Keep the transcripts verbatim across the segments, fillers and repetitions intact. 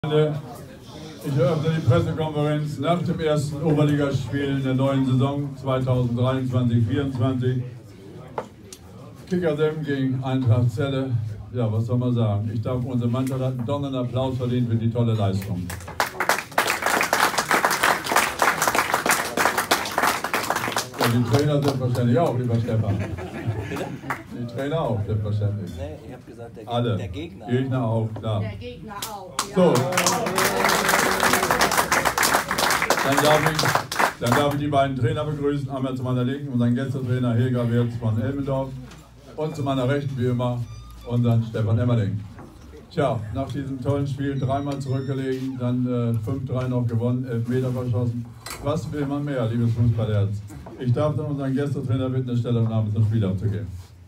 Ich eröffne die Pressekonferenz nach dem ersten Oberligaspiel in der neuen Saison zweitausenddreiundzwanzig vierundzwanzig. Kickers Emmen gegen Eintracht Celle. Ja, was soll man sagen? Ich darf, unsere Mannschaft hat einen donnernden Applaus verdient für die tolle Leistung. Ja, die Trainer sind wahrscheinlich auch, lieber Stefan. Die Trainer auch, selbstverständlich. Nee, ich habe gesagt, der, Alle. der Gegner. Gegner auch, klar. Der Gegner auch. Ja. So. Dann darf, ich, dann darf ich die beiden Trainer begrüßen. Einmal zu meiner Linken unseren Gästetrainer Helga Wirtz von Elmendorf und zu meiner Rechten wie immer unseren Stefan Emmerling. Tja, nach diesem tollen Spiel dreimal zurückgelegen, dann äh, fünf drei noch gewonnen, elf Meter verschossen. Was will man mehr, liebes Fußballherz? Ich darf dann unseren Gästetrainer bitten, eine Stellungnahme zum Spiel abzugeben.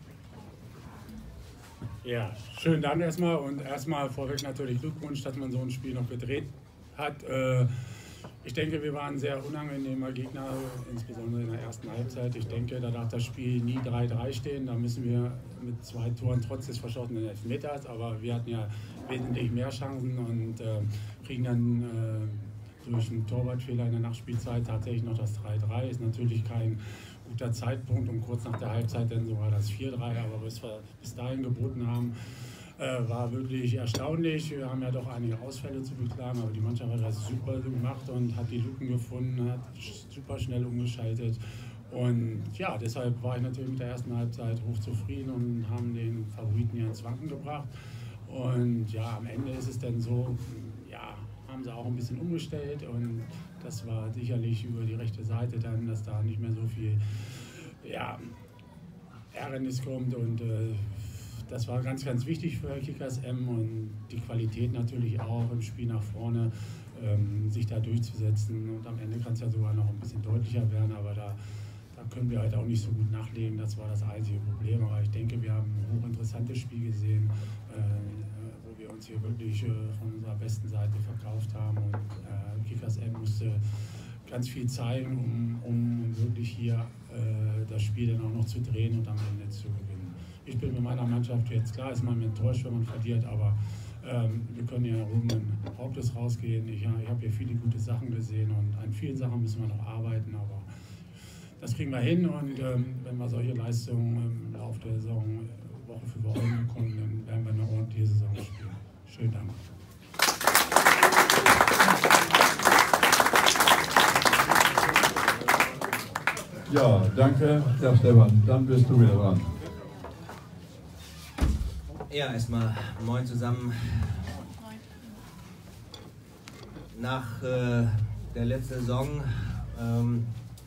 Ja, schönen Dank erstmal und erstmal vorweg natürlich Glückwunsch, dass man so ein Spiel noch gedreht hat. Ich denke, wir waren ein sehr unangenehmer Gegner, insbesondere in der ersten Halbzeit. Ich denke, da darf das Spiel nie drei drei stehen. Da müssen wir mit zwei Toren trotz des verschossenen Elfmeters, aber wir hatten ja wesentlich mehr Chancen und äh, kriegen dann äh, durch einen Torwartfehler in der Nachspielzeit tatsächlich noch das drei drei. Ist natürlich kein guter Zeitpunkt und kurz nach der Halbzeit dann sogar das vier drei, aber was wir bis dahin geboten haben, äh, war wirklich erstaunlich. Wir haben ja doch einige Ausfälle zu beklagen, aber die Mannschaft hat das super gemacht und hat die Lücken gefunden, hat super schnell umgeschaltet. Und ja, deshalb war ich natürlich mit der ersten Halbzeit hochzufrieden und haben den Favoriten ja ins Wanken gebracht. Und ja, am Ende ist es dann so, ja, haben sie auch ein bisschen umgestellt und das war sicherlich über die rechte Seite dann, dass da nicht mehr so viel ja, Ärgernis kommt und äh, das war ganz, ganz wichtig für Kickers Emmen und die Qualität natürlich auch im Spiel nach vorne, ähm, sich da durchzusetzen und am Ende kann es ja sogar noch ein bisschen deutlicher werden, aber da, da können wir halt auch nicht so gut nachlegen, das war das einzige Problem, aber ich denke, wir haben ein hochinteressantes Spiel gesehen, äh, wo wir uns hier wirklich äh, von unserer besten Seite verkauft haben und äh, Kickers Emmen musste ganz viel zeigen, um, um wirklich hier äh, das Spiel dann auch noch zu drehen und am Ende zu gewinnen. Ich bin mit meiner Mannschaft jetzt, klar ist man enttäuscht, wenn man verliert, aber ähm, wir können ja erhobenen Hauptes rausgehen. Ich, ich habe hier viele gute Sachen gesehen und an vielen Sachen müssen wir noch arbeiten, aber das kriegen wir hin und ähm, wenn wir solche Leistungen im Laufe der Saison Woche für Woche bekommen, dann werden wir eine ordentliche Saison spielen. Schönen Dank. Ja, danke, Herr Stefan. Dann bist du wieder dran. Ja, erstmal moin zusammen. Nach äh, der letzten Saison ähm,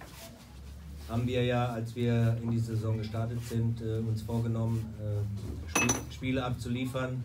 haben wir ja, als wir in die Saison gestartet sind, äh, uns vorgenommen, äh, Spiel, Spiele abzuliefern,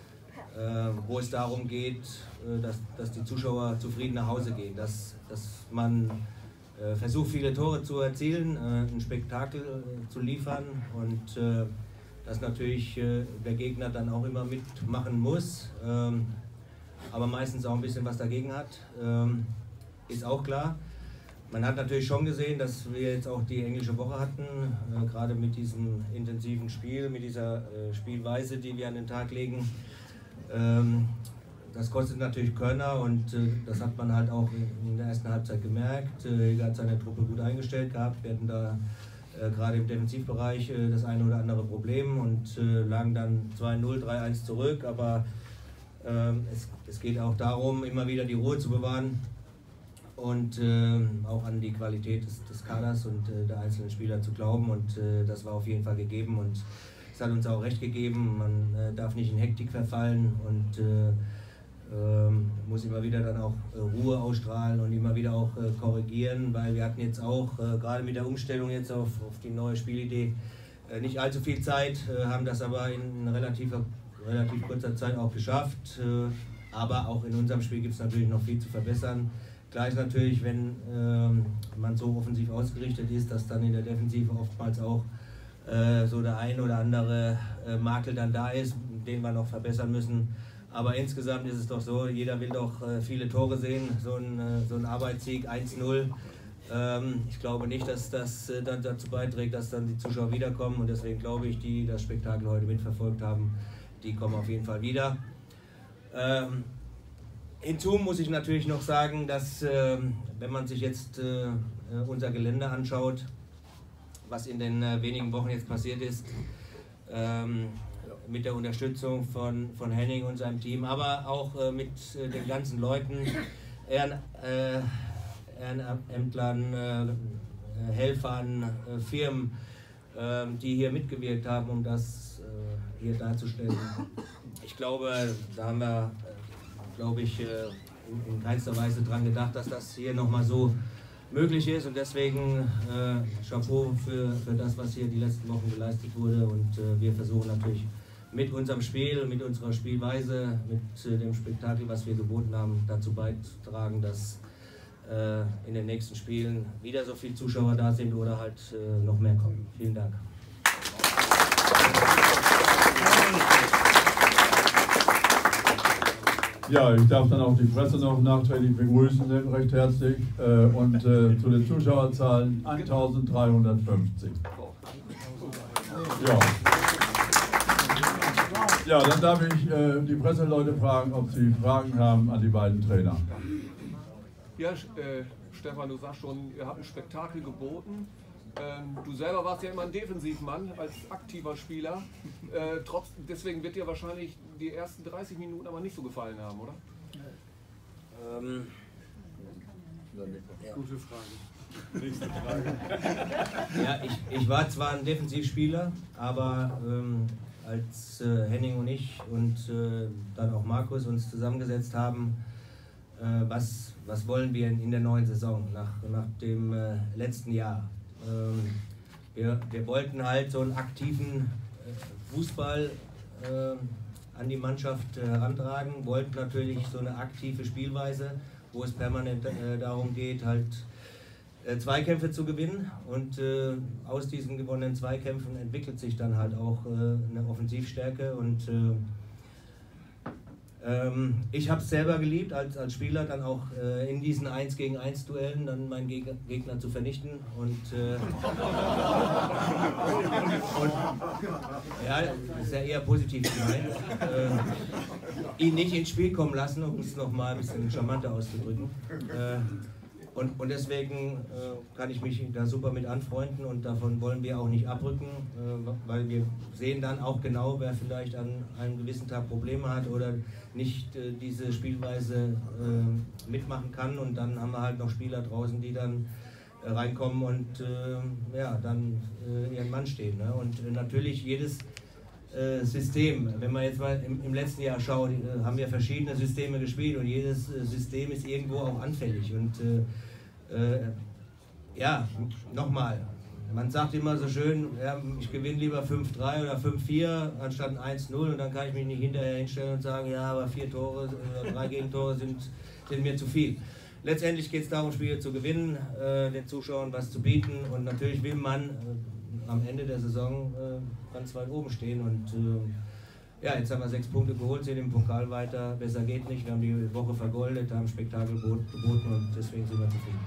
äh, wo es darum geht, äh, dass, dass die Zuschauer zufrieden nach Hause gehen, dass, dass man äh, versucht, viele Tore zu erzielen, äh, ein Spektakel äh, zu liefern und äh, dass natürlich äh, der Gegner dann auch immer mitmachen muss, ähm, aber meistens auch ein bisschen was dagegen hat, ähm, ist auch klar. Man hat natürlich schon gesehen, dass wir jetzt auch die englische Woche hatten, äh, gerade mit diesem intensiven Spiel, mit dieser äh, Spielweise, die wir an den Tag legen. Ähm, das kostet natürlich Körner und äh, das hat man halt auch in, in der ersten Halbzeit gemerkt. Äh, er hat seine Truppe gut eingestellt gehabt, wir hatten da äh, gerade im Defensivbereich äh, das eine oder andere Problem und äh, lagen dann zwei null, drei eins zurück, aber äh, es, es geht auch darum, immer wieder die Ruhe zu bewahren. Und äh, auch an die Qualität des, des Kaders und äh, der einzelnen Spieler zu glauben und äh, das war auf jeden Fall gegeben und es hat uns auch recht gegeben, man äh, darf nicht in Hektik verfallen und äh, äh, muss immer wieder dann auch äh, Ruhe ausstrahlen und immer wieder auch äh, korrigieren, weil wir hatten jetzt auch äh, gerade mit der Umstellung jetzt auf, auf die neue Spielidee äh, nicht allzu viel Zeit, äh, haben das aber in relativ, relativ kurzer Zeit auch geschafft, äh, aber auch in unserem Spiel gibt es natürlich noch viel zu verbessern. Klar ist natürlich, wenn ähm, man so offensiv ausgerichtet ist, dass dann in der Defensive oftmals auch äh, so der ein oder andere äh, Makel dann da ist, den wir noch verbessern müssen. Aber insgesamt ist es doch so, jeder will doch äh, viele Tore sehen, so ein, äh, so ein Arbeitssieg eins null. Ähm, ich glaube nicht, dass das äh, dann dazu beiträgt, dass dann die Zuschauer wiederkommen und deswegen glaube ich, die das Spektakel heute mitverfolgt haben, die kommen auf jeden Fall wieder. Ähm, hinzu muss ich natürlich noch sagen, dass äh, wenn man sich jetzt äh, unser Gelände anschaut, was in den äh, wenigen Wochen jetzt passiert ist, ähm, mit der Unterstützung von, von Henning und seinem Team, aber auch äh, mit äh, den ganzen Leuten, Ehren, äh, Ehrenämtlern, äh, Helfern, äh, Firmen, äh, die hier mitgewirkt haben, um das äh, hier darzustellen. Ich glaube, da haben wir, äh, glaube ich, äh, in, in keinster Weise dran gedacht, dass das hier nochmal so möglich ist, und deswegen äh, Chapeau für, für das, was hier die letzten Wochen geleistet wurde, und äh, wir versuchen natürlich mit unserem Spiel, mit unserer Spielweise, mit äh, dem Spektakel, was wir geboten haben, dazu beitragen, dass äh, in den nächsten Spielen wieder so viele Zuschauer da sind oder halt äh, noch mehr kommen. Vielen Dank. Ja, ich darf dann auch die Presse noch nachträglich begrüßen, recht herzlich. Äh, und äh, zu den Zuschauerzahlen eintausenddreihundertfünfzig. Ja. Ja, dann darf ich äh, die Presseleute fragen, ob sie Fragen haben an die beiden Trainer. Ja, äh, Stefan, du sagst schon, ihr habt ein Spektakel geboten. Ähm, du selber warst ja immer ein Defensivmann als aktiver Spieler. Äh, trotz, deswegen wird dir wahrscheinlich die ersten dreißig Minuten aber nicht so gefallen haben, oder? Ähm, ja. Gute Frage. Nächste Frage. Ja, ich, ich war zwar ein Defensivspieler, aber ähm, als äh, Henning und ich und äh, dann auch Markus uns zusammengesetzt haben, äh, was, was wollen wir in, in der neuen Saison, nach, nach dem äh, letzten Jahr. Ähm, wir, wir wollten halt so einen aktiven äh, Fußball äh, an die Mannschaft äh, herantragen, wollten natürlich so eine aktive Spielweise, wo es permanent äh, darum geht, halt äh, Zweikämpfe zu gewinnen, und äh, aus diesen gewonnenen Zweikämpfen entwickelt sich dann halt auch äh, eine Offensivstärke, und äh, ähm, ich habe es selber geliebt, als, als Spieler dann auch äh, in diesen eins gegen eins Duellen dann meinen Gegner, Gegner zu vernichten, und, äh, und ja, das ist ja eher positiv gemeint, äh, ihn nicht ins Spiel kommen lassen, um es nochmal ein bisschen charmanter auszudrücken. Äh, Und, und deswegen äh, kann ich mich da super mit anfreunden, und davon wollen wir auch nicht abrücken, äh, weil wir sehen dann auch genau, wer vielleicht an einem gewissen Tag Probleme hat oder nicht äh, diese Spielweise äh, mitmachen kann, und dann haben wir halt noch Spieler draußen, die dann äh, reinkommen und äh, ja, dann äh, ihren Mann stehen. Ne? Und äh, natürlich jedes äh, System, wenn man jetzt mal im, im letzten Jahr schaut, äh, haben wir verschiedene Systeme gespielt, und jedes äh, System ist irgendwo auch anfällig, und äh, Äh, ja, nochmal, man sagt immer so schön, ja, ich gewinne lieber fünf drei oder fünf vier anstatt ein eins null, und dann kann ich mich nicht hinterher hinstellen und sagen, ja, aber vier Tore oder drei Gegentore sind, sind mir zu viel. Letztendlich geht es darum, Spiele zu gewinnen, äh, den Zuschauern was zu bieten, und natürlich will man äh, am Ende der Saison äh, ganz weit oben stehen, und äh, ja, jetzt haben wir sechs Punkte geholt, sind im Pokal weiter, besser geht nicht. Wir haben die Woche vergoldet, haben Spektakel geboten, und deswegen sind wir zufrieden.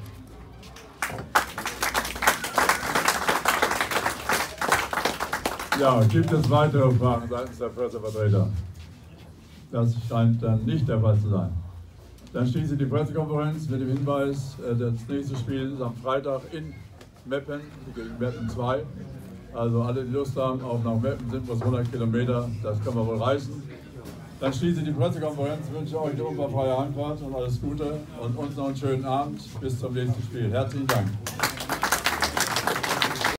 Ja, gibt es weitere Fragen seitens der Pressevertreter? Das scheint dann nicht der Fall zu sein. Dann schließe ich die Pressekonferenz mit dem Hinweis, das nächste Spiel ist am Freitag in Meppen, gegen Meppen zwei. Also alle, die Lust haben, auch nach Meppen sind bloß hundert Kilometer, das können wir wohl reißen. Dann schließe ich die Pressekonferenz, wünsche euch eine unfallfreie Heimfahrt und alles Gute und uns noch einen schönen Abend. Bis zum nächsten Spiel. Herzlichen Dank.